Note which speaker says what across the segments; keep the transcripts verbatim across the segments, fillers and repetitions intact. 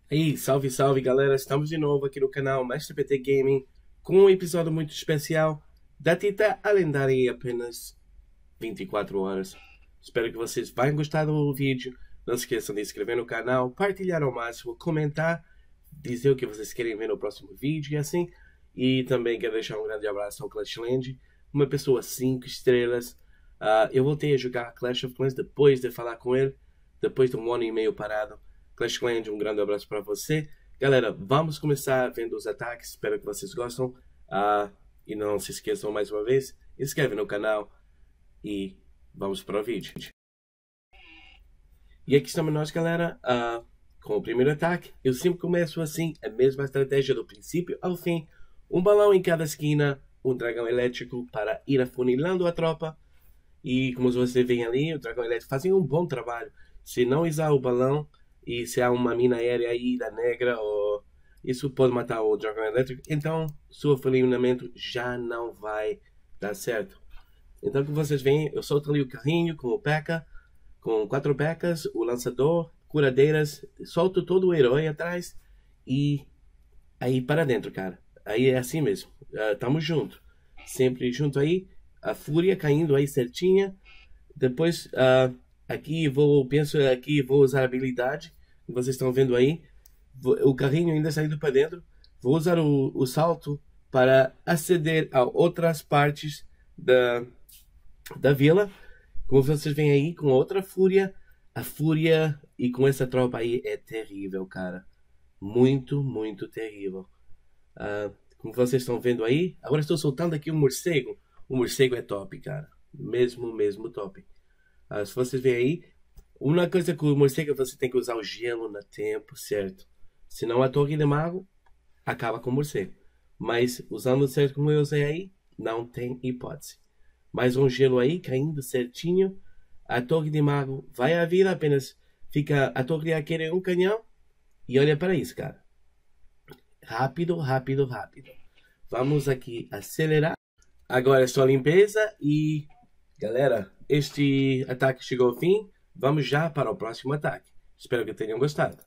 Speaker 1: Aí, salve, salve galera, estamos de novo aqui no canal Mestre P T Gaming com um episódio muito especial da Tita a lendária em apenas vinte e quatro horas. Espero que vocês tenham gostado do vídeo, não se esqueçam de se inscrever no canal, partilhar ao máximo, comentar, dizer o que vocês querem ver no próximo vídeo e assim. E também quero deixar um grande abraço ao Clashland, uma pessoa cinco estrelas. Uh, eu voltei a jogar Clash of Clans depois de falar com ele, depois de um ano e meio parado. Clashland, um grande abraço para você. Galera, vamos começar vendo os ataques. Espero que vocês gostem. Uh, e não se esqueçam mais uma vez, inscreve no canal e vamos para o vídeo. E aqui estamos nós, galera, uh, com o primeiro ataque. Eu sempre começo assim, a mesma estratégia do princípio ao fim. Um balão em cada esquina, um dragão elétrico para ir afunilando a tropa. E como você vê ali, o dragão elétrico fazem um bom trabalho. Se não usar o balão, e se há uma mina aérea aí da negra, ou isso pode matar o dragão elétrico, então seu funcionamento já não vai dar certo. Então, como vocês veem, eu solto ali o carrinho com o P.E.K.K.A, com quatro P E K K As, o lançador, curadeiras, solto todo o herói atrás e aí para dentro, cara. Aí é assim mesmo, uh, tamo junto, sempre junto aí, a fúria caindo aí certinha. Depois, uh, aqui vou, penso aqui vou usar a habilidade, que vocês estão vendo aí, vou, o carrinho ainda saindo para dentro. Vou usar o, o salto para aceder a outras partes da, da vila. Como vocês veem aí, com outra fúria, a fúria e com essa tropa aí é terrível, cara. Muito, muito terrível. Uh, como vocês estão vendo aí, agora estou soltando aqui o morcego. O morcego é top, cara. Mesmo, mesmo top. Uh, se vocês verem aí, uma coisa com o morcego, você tem que usar o gelo no tempo certo. Senão a torre de mago acaba com o morcego. Mas usando certo como eu usei aí, não tem hipótese. Mais um gelo aí, caindo certinho. A torre de mago vai à vida, apenas fica a torre a querer um canhão. E olha para isso, cara. Rápido, rápido, rápido. Vamos aqui acelerar. Agora é só limpeza e... Galera, este ataque chegou ao fim. Vamos já para o próximo ataque. Espero que tenham gostado.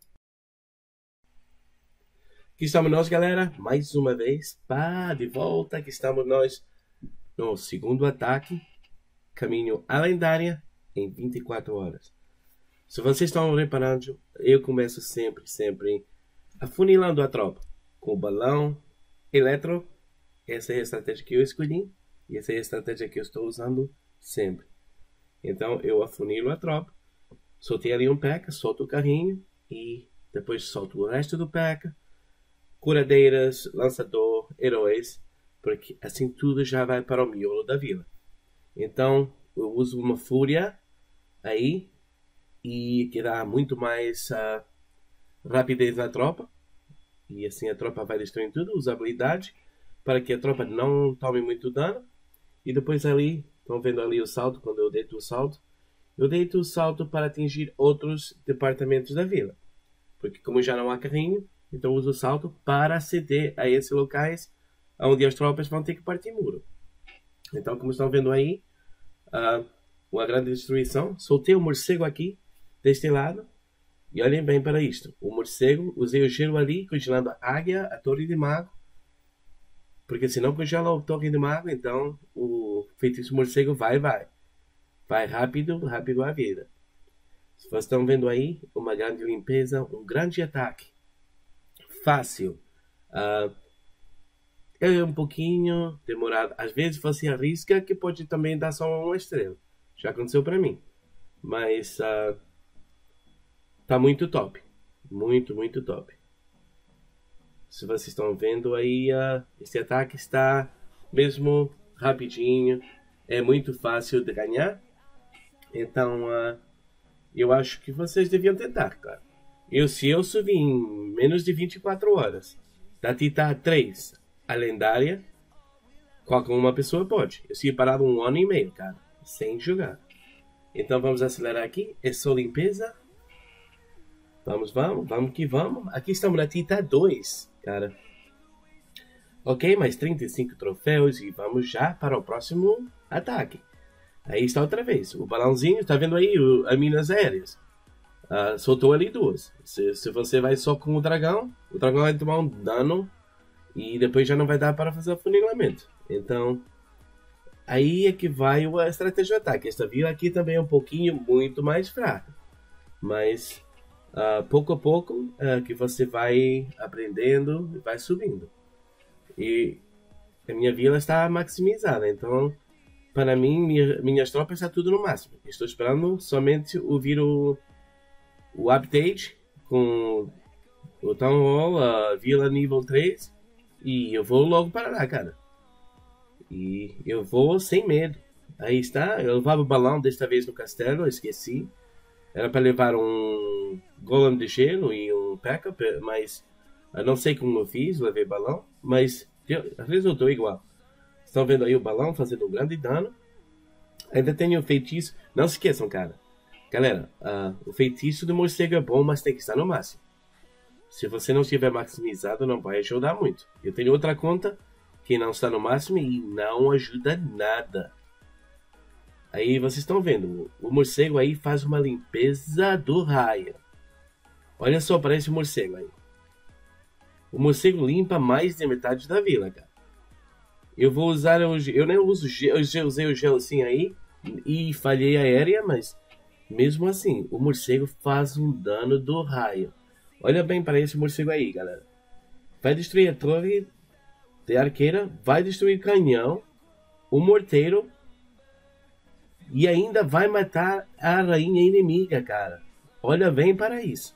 Speaker 1: Aqui estamos nós, galera. Mais uma vez. Pá, de volta. Aqui estamos nós no segundo ataque. Caminho à lendária em vinte e quatro horas. Se vocês estão reparando, eu começo sempre, sempre afunilando a tropa. Com o balão eletro. Essa é a estratégia que eu escolhi. E essa é a estratégia que eu estou usando sempre. Então eu afunilo a tropa. Soltei ali um P E K K A, solto o carrinho e depois solto o resto do P E K K A. Curadeiras, lançador, heróis, porque assim tudo já vai para o miolo da vila. Então eu uso uma fúria aí e que dá muito mais uh, rapidez na tropa. E assim a tropa vai destruindo tudo, usa habilidade para que a tropa não tome muito dano. E depois ali, estão vendo ali o salto, quando eu deito o salto. Eu deito o salto para atingir outros departamentos da vila. Porque como já não há carrinho, então eu uso o salto para aceder a esses locais onde as tropas vão ter que partir muro. Então, como estão vendo aí, uh, uma grande destruição. Soltei o morcego aqui, deste lado. E olhem bem para isto. O morcego, usei o gelo ali, congelando a águia, a torre de mago. Porque se não congela a torre de mago, então o feitiço morcego vai, vai. Vai rápido, rápido a vida. Se vocês estão vendo aí, uma grande limpeza, um grande ataque. Fácil. Uh, é um pouquinho demorado. Às vezes você arrisca que pode também dar só uma estrela. Já aconteceu para mim. Mas uh, tá muito top. Muito, muito top. Se vocês estão vendo aí, uh, esse ataque está mesmo rapidinho. É muito fácil de ganhar. Então, uh, eu acho que vocês deviam tentar, cara. Eu, se eu subir em menos de vinte e quatro horas, da Tita três a lendária, qualquer uma pessoa pode. Eu segui parado um ano e meio, cara, sem jogar. Então, vamos acelerar aqui. É só limpeza. Vamos, vamos, vamos que vamos. Aqui estamos na Tita dois, cara. Ok, mais trinta e cinco troféus e vamos já para o próximo ataque. Aí está outra vez, o balãozinho, tá vendo aí o, as minas aéreas? Uh, soltou ali duas. Se, se você vai só com o dragão, o dragão vai tomar um dano e depois já não vai dar para fazer afunilamento. Então, aí é que vai a estratégia de ataque. Esta vila aqui também é um pouquinho muito mais fraca. Mas, uh, pouco a pouco, uh, que você vai aprendendo e vai subindo. E a minha vila está maximizada. Então, para mim, minha, minhas tropas estão tudo no máximo. Estou esperando somente ouvir o... o update com o Town Hall, a Vila nível três, e eu vou logo para lá, cara. E eu vou sem medo. Aí está, eu levava o balão desta vez no castelo, eu esqueci. Era para levar um golem de gelo e um P.E.K.K.A, mas eu não sei como eu fiz, levei balão, mas resultou igual. Estão vendo aí o balão fazendo um grande dano. Ainda tenho o feitiço, não se esqueçam, cara. Galera, uh, o feitiço do morcego é bom, mas tem que estar no máximo. Se você não estiver maximizado, não vai ajudar muito. Eu tenho outra conta que não está no máximo e não ajuda nada. Aí vocês estão vendo, o morcego aí faz uma limpeza do raio. Olha só, parece o morcego aí. O morcego limpa mais de metade da vila, cara. Eu vou usar o eu nem uso gel, eu usei o gel assim aí e falhei aérea, mas mesmo assim, o morcego faz um dano do raio. Olha bem para esse morcego aí, galera. Vai destruir a torre de arqueira, vai destruir o canhão, o morteiro e ainda vai matar a rainha inimiga, cara. Olha bem para isso.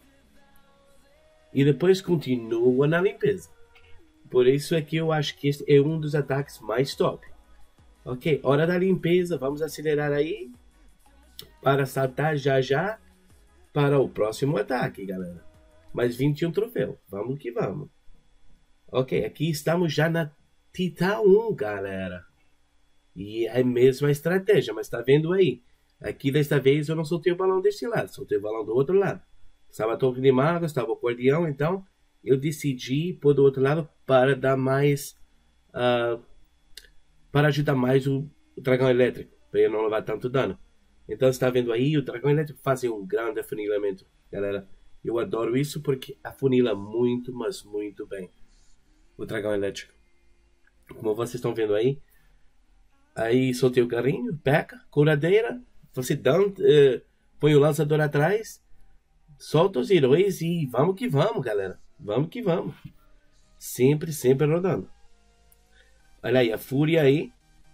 Speaker 1: E depois continua na limpeza. Por isso é que eu acho que este é um dos ataques mais top. Ok, hora da limpeza, vamos acelerar aí para saltar já já para o próximo ataque, galera. Mais vinte e um troféu, vamos que vamos. Ok, aqui estamos já na Titã um, galera. E é a mesma estratégia, mas tá vendo aí? Aqui desta vez eu não soltei o balão deste lado, soltei o balão do outro lado. Estava a torre de magos, estava o acordeão, então eu decidi pôr do outro lado para dar mais... Uh, para ajudar mais o, o dragão elétrico, para ele não levar tanto dano. Então está vendo aí, o dragão elétrico faz um grande afunilamento, galera. Eu adoro isso porque afunila muito, mas muito bem o dragão elétrico. Como vocês estão vendo aí, aí soltei o carrinho, peca, curadeira, você dá, uh, põe o lançador atrás, solta os heróis e vamos que vamos, galera. Vamos que vamos. Sempre, sempre rodando. Olha aí, a fúria aí.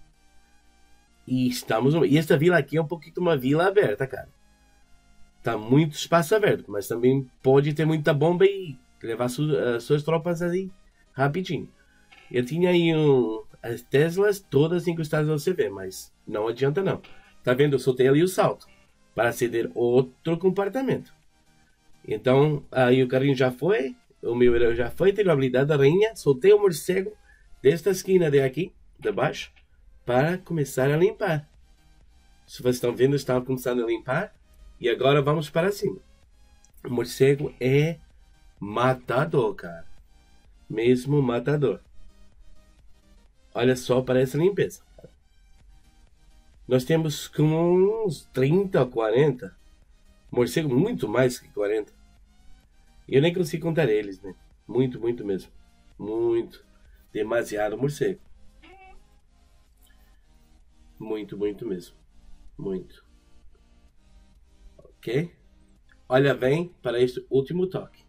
Speaker 1: E estamos... E esta vila aqui é um pouquinho uma vila aberta, cara. Tá muito espaço aberto, mas também pode ter muita bomba e levar su, uh, suas tropas ali rapidinho. Eu tinha aí um, as Teslas todas encostadas ao C V, mas não adianta não. Tá vendo? Eu soltei ali o salto para aceder outro compartimento. Então, aí o carrinho já foi, o meu herói já foi, tenho a habilidade da rainha, soltei o morcego desta esquina de aqui, de baixo, para começar a limpar. Se vocês estão vendo, estava começando a limpar. E agora vamos para cima. O morcego é matador, cara. Mesmo matador. Olha só para essa limpeza. Nós temos com uns trinta, quarenta. Morcego muito mais que quarenta. E eu nem consigo contar eles, né? Muito, muito mesmo. Muito. Demasiado morcego. Muito, muito mesmo. Muito. Ok? Olha bem para este último toque.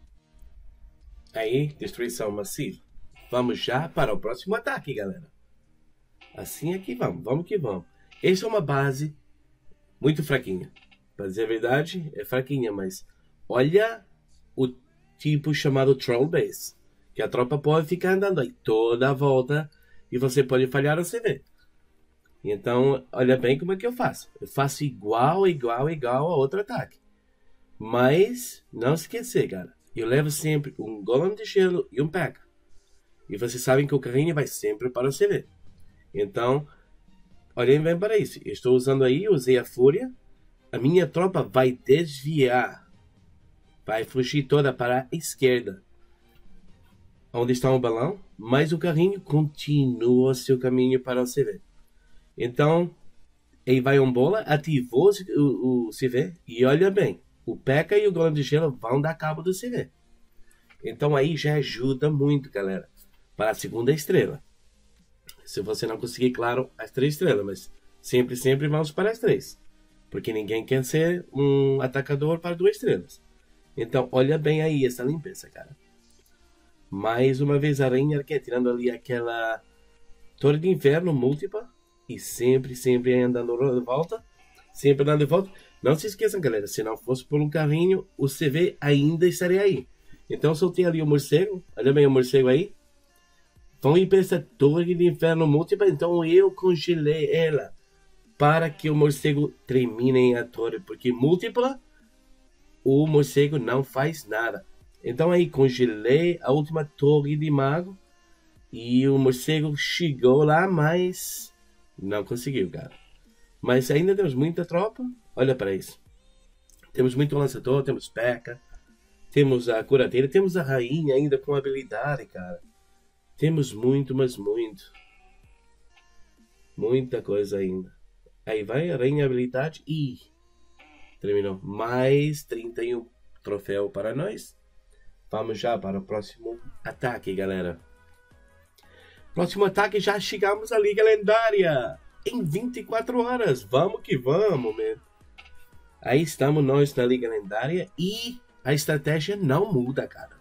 Speaker 1: Aí, destruição massiva. Vamos já para o próximo ataque, galera. Assim é que vamos. Vamos que vamos. Essa é uma base muito fraquinha. Para dizer a verdade, é fraquinha, mas olha o tipo chamado Troll Base. Que a tropa pode ficar andando aí toda a volta e você pode falhar o C V. Então, olha bem como é que eu faço. Eu faço igual, igual, igual a outro ataque. Mas, não se esquecer, cara. Eu levo sempre um golem de gelo e um P E K K A. E vocês sabem que o carrinho vai sempre para o C V. Então, olhem bem para isso. Eu estou usando aí, usei a fúria. A minha tropa vai desviar. Vai fugir toda para a esquerda. Onde está o balão. Mas o carrinho continua seu caminho para o C V. Então, aí vai um bola, ativou o, o C V e olha bem. o P.E.K.K.A e o Golem de Gelo vão dar cabo do C V. Então aí já ajuda muito, galera, para a segunda estrela. Se você não conseguir, claro, as três estrelas, mas sempre, sempre vamos para as três. Porque ninguém quer ser um atacador para duas estrelas. Então, olha bem aí essa limpeza, cara. Mais uma vez a Rainha Arquette, tirando ali aquela Torre de Inferno múltipla. E sempre, sempre andando de volta. Sempre andando de volta. Não se esqueçam, galera, se não fosse por um carrinho, o C V ainda estaria aí. Então, soltei ali o morcego. Olha bem o morcego aí. Vão ir para essa Torre de Inferno múltipla. Então, eu congelei ela para que o morcego termine a torre. Porque múltipla, o morcego não faz nada. Então, aí, congelei a última Torre de Mago. E o morcego chegou lá, mas não conseguiu, cara. Mas ainda temos muita tropa. Olha para isso. Temos muito lançador, temos P.E.K.K.A, temos a curadeira, temos a rainha ainda com habilidade, cara. Temos muito, mas muito. Muita coisa ainda. Aí vai a rainha habilidade e terminou. Mais trinta e um troféu para nós. Vamos já para o próximo ataque, galera. Próximo ataque, já chegamos à Liga Lendária. Em vinte e quatro horas. Vamos que vamos, man. Aí estamos nós na Liga Lendária. E a estratégia não muda, cara.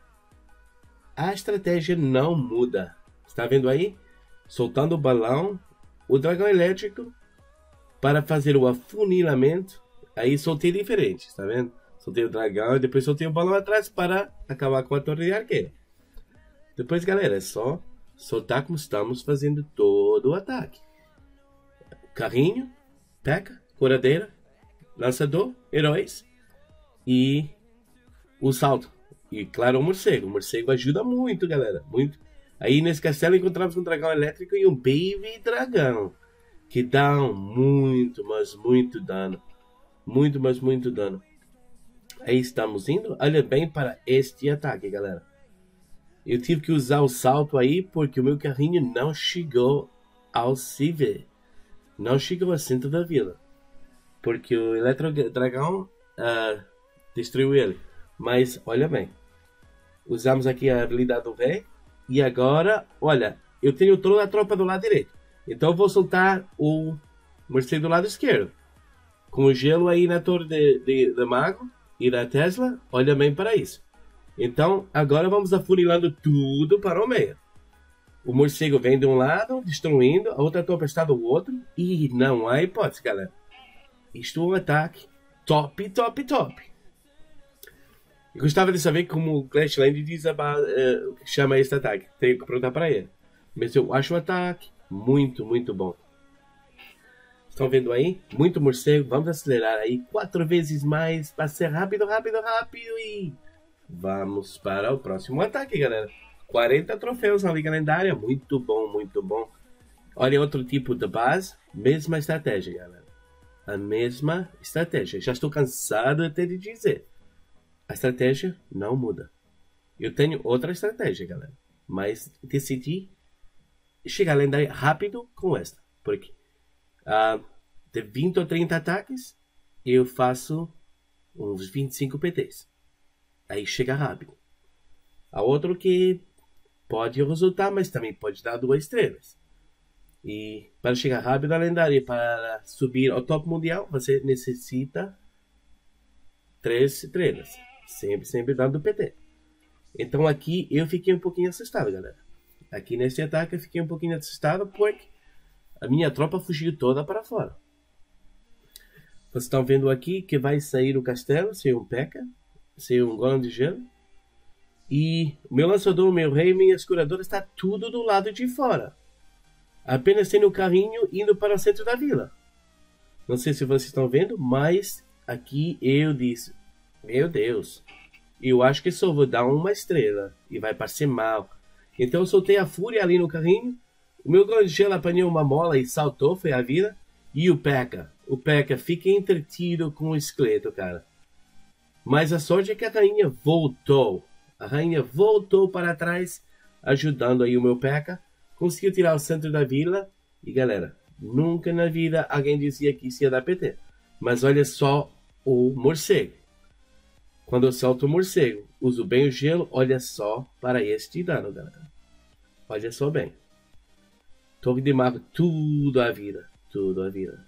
Speaker 1: A estratégia não muda. Está vendo aí? Soltando o balão. O dragão elétrico. Para fazer o afunilamento. Aí soltei diferente, está vendo? Soltei o dragão e depois soltei o balão atrás para acabar com a torre de arqueiro. Depois, galera, é só soltar como estamos fazendo todo o ataque. Carrinho, P.E.K.K.A, curadeira, lançador, heróis e o salto. E claro, o morcego. O morcego ajuda muito, galera. Muito. Aí nesse castelo encontramos um dragão elétrico e um baby dragão. Que dão muito, mas muito dano. Muito, mas muito dano. Aí estamos indo. Olha bem para este ataque, galera. Eu tive que usar o salto aí porque o meu carrinho não chegou ao C V. Não chegou ao centro da vila. Porque o Eletro Dragão uh, destruiu ele. Mas, olha bem. Usamos aqui a habilidade do velho. E agora, olha, eu tenho toda a tropa do lado direito. Então eu vou soltar o morcego do lado esquerdo. Com o gelo aí na torre de, de, de mago e da Tesla. Olha bem para isso. Então, agora vamos afunilando tudo para o meio. O morcego vem de um lado, destruindo. A outra tropa está do outro. E não há hipótese, galera. Isto é um ataque top, top, top. Eu gostava de saber como o Clash Land diz about, uh, o que chama este ataque. Tenho que perguntar para ele. Mas eu acho o ataque muito, muito bom. Estão vendo aí? Muito morcego. Vamos acelerar aí quatro vezes mais para ser rápido, rápido, rápido. E vamos para o próximo ataque, galera. quarenta troféus na Liga Lendária. Muito bom, muito bom. Olha outro tipo de base. Mesma estratégia, galera. A mesma estratégia. Já estou cansado até de dizer. A estratégia não muda. Eu tenho outra estratégia, galera. Mas decidi chegar à lendária rápido com esta. Porque uh, de vinte ou trinta ataques, eu faço uns vinte e cinco P Ts. Aí chega rápido. Há outro que pode resultar, mas também pode dar duas estrelas. E para chegar rápido à lendária, para subir ao top mundial, você necessita três estrelas. Sempre, sempre dando P T. Então aqui eu fiquei um pouquinho assustado, galera. Aqui nesse ataque eu fiquei um pouquinho assustado porque a minha tropa fugiu toda para fora. Vocês estão vendo aqui que vai sair o castelo sem um P E K K A, sem um golem de gelo. E o meu lançador, o meu rei e minha escuradora está tudo do lado de fora. Apenas tendo o carrinho indo para o centro da vila. Não sei se vocês estão vendo, mas aqui eu disse, meu Deus, eu acho que só vou dar uma estrela e vai parecer mal. Então eu soltei a fúria ali no carrinho. O meu golem de gelo apanhou uma mola e saltou, foi a vida. E o P E K K A, o P E K K A fica entretido com o esqueleto, cara. Mas a sorte é que a rainha voltou. A rainha voltou para trás, ajudando aí o meu P E K K A. Conseguiu tirar o centro da vila. E galera, nunca na vida alguém dizia que isso ia dar P T. Mas olha só o morcego. Quando eu solto o morcego, uso bem o gelo. Olha só para este dano, galera. Olha só bem. Torre de mago, tudo a vida. Tudo a vida.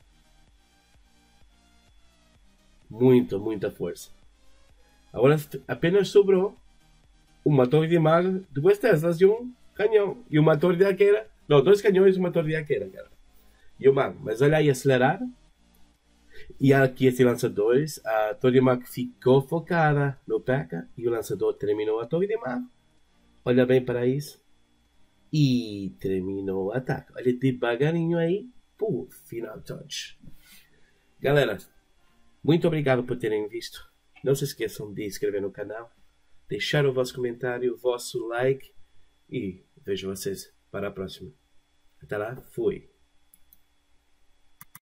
Speaker 1: Muita, muita força. Agora apenas sobrou uma torre de mago, duas Teslas e um canhão. E uma torre de arqueira. Não, dois canhões e uma torre de arqueira, galera. E o mago. Mas olha aí, acelerar. E aqui esse lançadores. A torre de mago ficou focada no P.E.K.K.A. E o lançador terminou a torre de mago. Olha bem para isso. E terminou o ataque. Olha devagarinho aí. Pô, final touch. Galera, muito obrigado por terem visto. Não se esqueçam de inscrever no canal. Deixar o vosso comentário, o vosso like. E vejo vocês para a próxima. Até lá, fui.